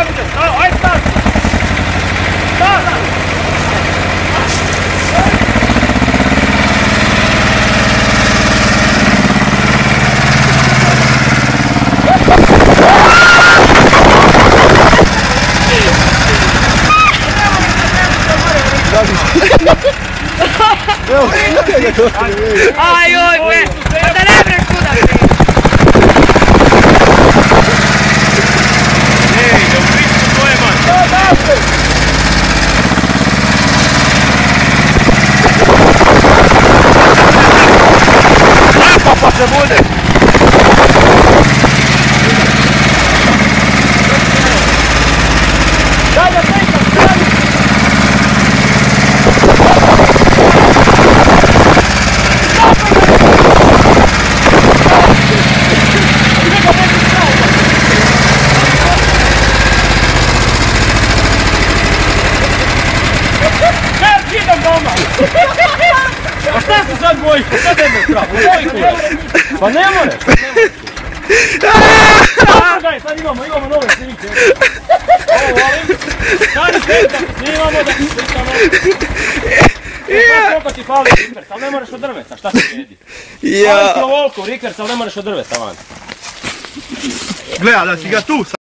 Davide, ajde stani! Stani! Evo, kaj ga to ne vidi? Aj, oj, pa da ne breš kuda ti. Ej, da uvišu tvoje man. Lapa pa se bude. Dalje, pejka, dalje. Pa šta se sad bojiš? Pa šta tebe strah? Pa ne more! Gaj, sad imamo nove snimke. Ovo volim. Stani pet da se snimamo, da se slikamo. Koliko ti fali Rikers, ali ne moraš od drveta, šta se jedi? Fali ti ovoliko Rikers, ali ne moraš od drveta van. Gleda da si ga tu